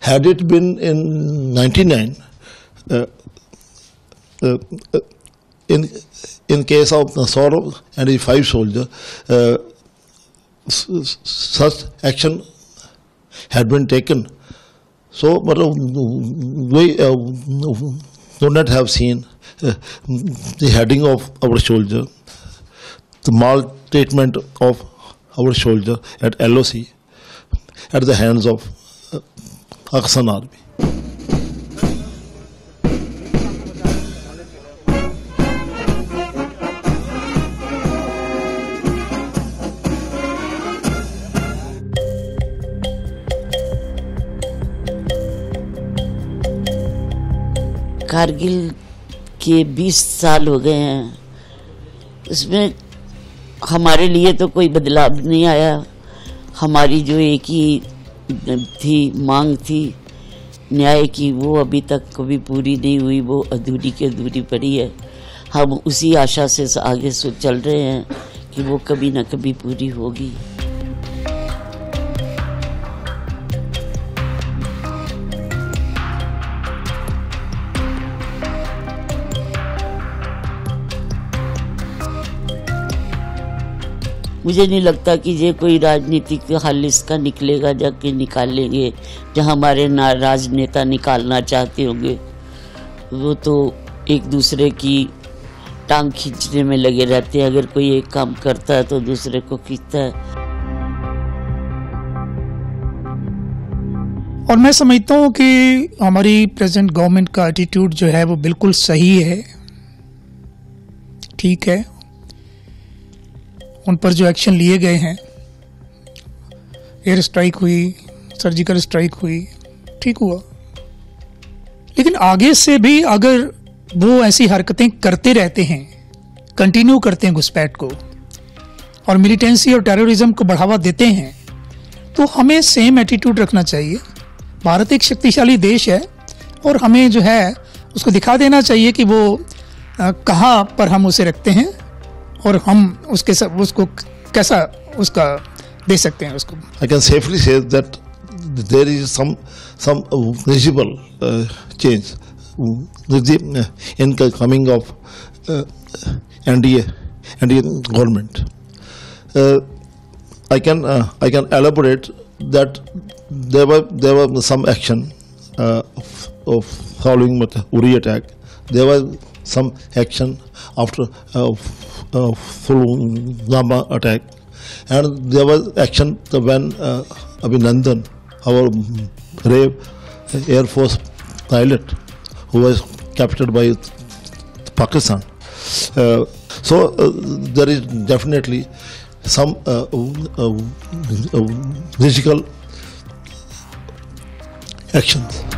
Had it been in 99, in case of Saurabh and the 5 soldiers, such action had been taken. So, but we do not have seen the heading of our soldier, the maltreatment of our soldier at LOC at the hands of Pakistan Army. Kargil के 20 साल हो गए हैं, इसमें हमारे लिए तो कोई बदलाव नहीं आया। हमारी जो एक ही थी मांग थी न्याय की, वो अभी तक कभी पूरी नहीं हुई, वो अधूरी की अधूरी पड़ी है। हम उसी आशा से आगे चल रहे हैं कि वो कभी ना कभी पूरी होगी। मुझे नहीं लगता कि ये कोई राजनीतिक हल इसका निकलेगा, जाके निकालेंगे जहाँ हमारे राजनेता निकालना चाहते होंगे। वो तो एक दूसरे की टांग खींचने में लगे रहते हैं। अगर कोई एक काम करता है तो दूसरे को खींचता है। और मैं समझता हूँ कि हमारी प्रेजेंट गवर्नमेंट का एटीट्यूड जो है वो बिल्कुल सही है, ठीक है। उन पर जो एक्शन लिए गए हैं, एयर स्ट्राइक हुई, सर्जिकल स्ट्राइक हुई, ठीक हुआ। लेकिन आगे से भी अगर वो ऐसी हरकतें करते रहते हैं, कंटिन्यू करते हैं घुसपैठ को और मिलिटेंसी और टेररिज्म को बढ़ावा देते हैं, तो हमें सेम एटीट्यूड रखना चाहिए। भारत एक शक्तिशाली देश है और हमें जो है उसको दिखा देना चाहिए कि वो कहाँ पर हम उसे रखते हैं और हम उसको कैसा उसका दे सकते हैं उसको। I can safely say that there is some visible change with the incoming of NDA government. I can elaborate that there were some action of following Uri attack. There was some action after Pulwama attack, and there was action when Abhinandan, our brave Air Force pilot, who was captured by Pakistan. So there is definitely some physical actions.